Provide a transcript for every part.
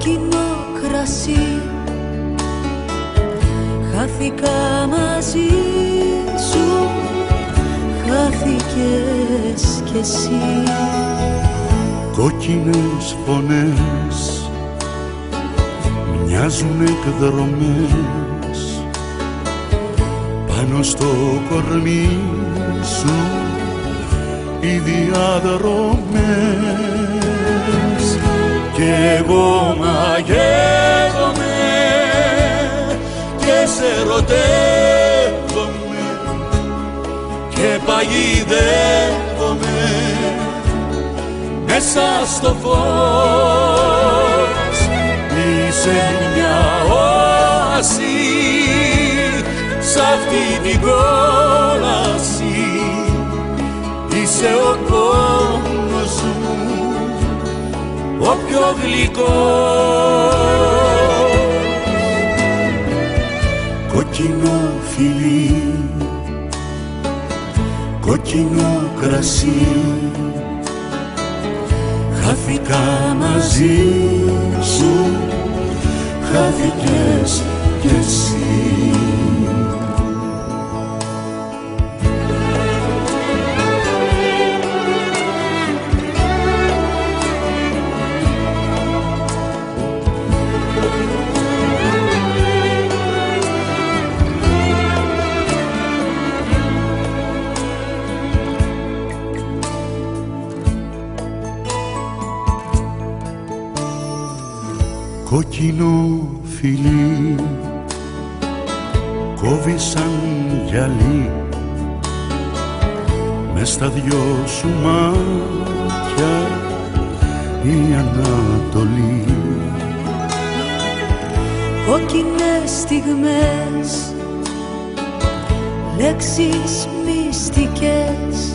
κόκκινο κρασί, χάθηκα μαζί σου, χάθηκες κι εσύ. Κόκκινες φωνές μοιάζουν εκδρομές πάνω στο κορμί σου, οι διαδρομές. Κι εγώ μαγεύομαι και σε ερωτεύομαι και παγιδεύομαι μέσα στο φως. Είσαι μια όαση σ' αυτή την κόλαση, είσαι ο πόνος μου ο πιο γλυκός. Κόκκινο φιλί, κόκκινο κρασί, χάθηκα μαζί σου, χάθηκες κι εσύ. Κόκκινο φιλί, κόβει σαν γυαλί μες στα δυο σου μάτια η Ανατολή. Κόκκινες στιγμές, λέξεις μυστικές,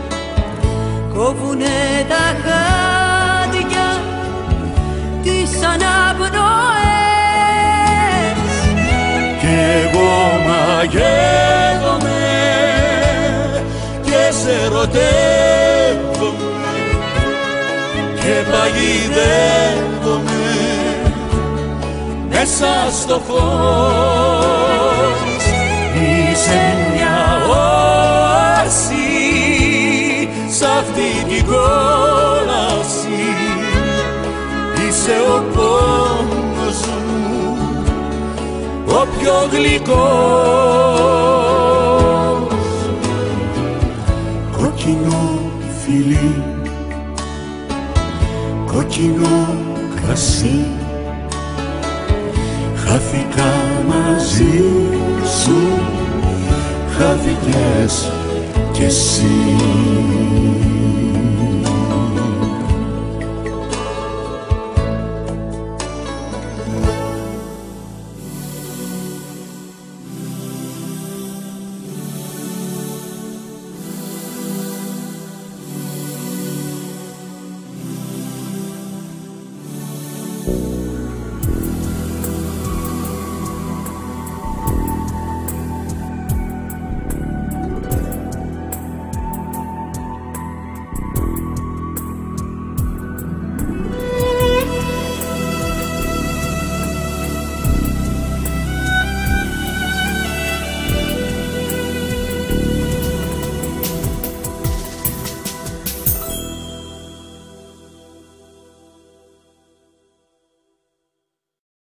κόβουνε τα χάδια τις αναπνοές. Κι εγώ μαγεύομαι και σε ερωτεύομαι και παγιδεύομαι μέσα στο φως. Είσαι μια όαση σ' αυτή την κόλαση, είσαι ο πόνος μου ο πιο γλυκός. Κόκκινο φιλί, κόκκινο κρασί, χάθηκα μαζί σου, χάθηκες κι εσύ.